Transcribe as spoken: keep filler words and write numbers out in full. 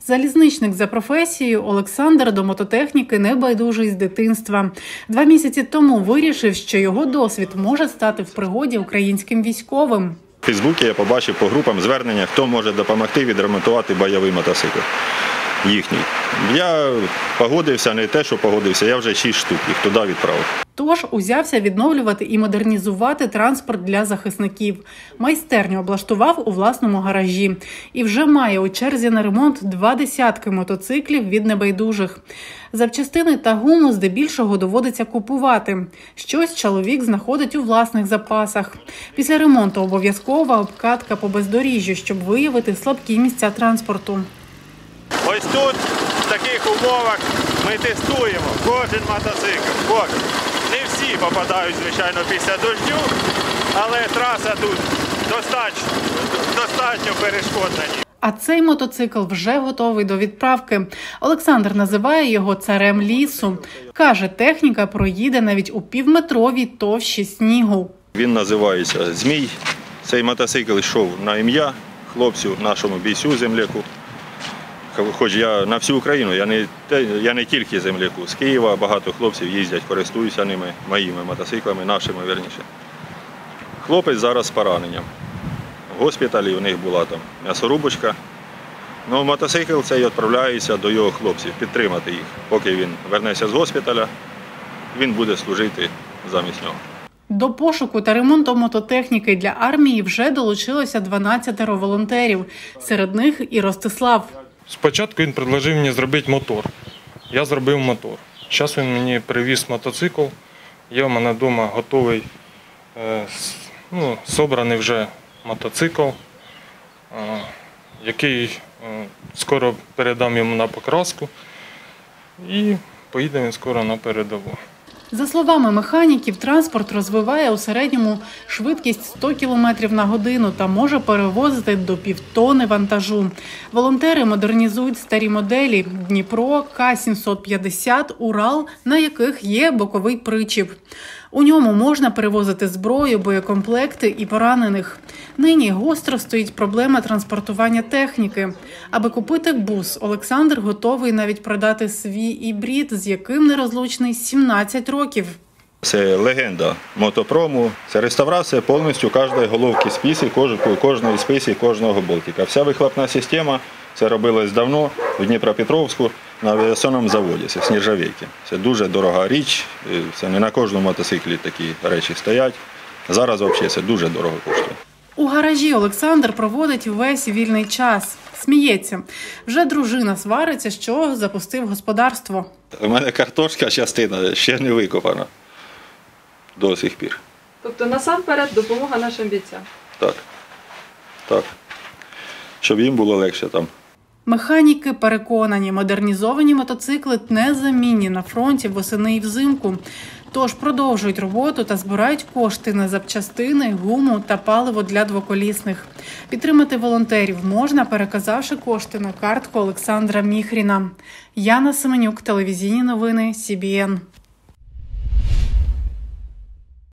Залізничник за професією, Олександр до мототехніки не байдужий з дитинства. Два місяці тому вирішив, що його досвід може стати в пригоді українським військовим. У Фейсбуці я побачив по групам звернення, хто може допомогти відремонтувати бойовий мотоцикл їхній. Я погодився, не те, що погодився, я вже шість штук їх туди відправив. Тож узявся відновлювати і модернізувати транспорт для захисників. Майстерню облаштував у власному гаражі. І вже має у черзі на ремонт два десятки мотоциклів від небайдужих. Запчастини та гуму здебільшого доводиться купувати. Щось чоловік знаходить у власних запасах. Після ремонту обов'язкова обкатка по бездоріжжю, щоб виявити слабкі місця транспорту. Ось тут, в таких умовах, ми тестуємо кожен мотоцикл. Кожен. Не всі попадають, звичайно, після дощу, але траса тут достатньо, достатньо перешкодна. А цей мотоцикл вже готовий до відправки. Олександр називає його царем лісу. Каже, техніка проїде навіть у півметровій товщі снігу. Він називається «Змій». Цей мотоцикл йшов на ім'я хлопцю, нашому бійцю, земляку. Хоч я на всю Україну, я не, я не тільки земляку. З Києва багато хлопців їздять, користуються ними, моїми мотоциклами, нашими, верніше. Хлопець зараз з пораненням. В госпіталі у них була там м'ясорубочка. Ну, мотоцикл цей відправляється до його хлопців, підтримати їх. Поки він вернеться з госпіталя, він буде служити замість нього. До пошуку та ремонту мототехніки для армії вже долучилося дванадцятеро волонтерів. Серед них і Ростислав. Спочатку він пропонував мені зробити мотор. Я зробив мотор. Зараз він мені привіз мотоцикл. Є в мене вдома готовий, ну, зібраний вже мотоцикл, який скоро передам йому на покраску і поїде він скоро на передову. За словами механіків, транспорт розвиває у середньому швидкість сто кілометрів на годину та може перевозити до півтони вантажу. Волонтери модернізують старі моделі Дніпро, К сімсот п'ятдесят, Урал, на яких є боковий причіп. У ньому можна перевозити зброю, боєкомплекти і поранених. Нині гостро стоїть проблема транспортування техніки. Аби купити бус, Олександр готовий навіть продати свій ібрид, з яким нерозлучний сімнадцять років. Це легенда мотопрому, це реставрація повністю кожної головки списи, кожної списи, кожного болтика. Вся вихлопна система, це робилось давно в Дніпропетровську на авіаційному заводі, це з нержавійки. Це дуже дорога річ, це не на кожному мотоциклі такі речі стоять. Зараз взагалі це дуже дорого коштує. У гаражі Олександр проводить весь вільний час. Сміється. Вже дружина свариться, що запустив господарство. У мене картошка частина ще не викопана до сих пір. Тобто насамперед допомога нашим бійцям? Так, так. Щоб їм було легше там. Механіки переконані, модернізовані мотоцикли незамінні на фронті восени і взимку. Тож продовжують роботу та збирають кошти на запчастини, гуму та паливо для двоколісних. Підтримати волонтерів можна, переказавши кошти на картку Олександра Міхріна. Яна Семенюк, телевізійні новини, Сі Бі Ен.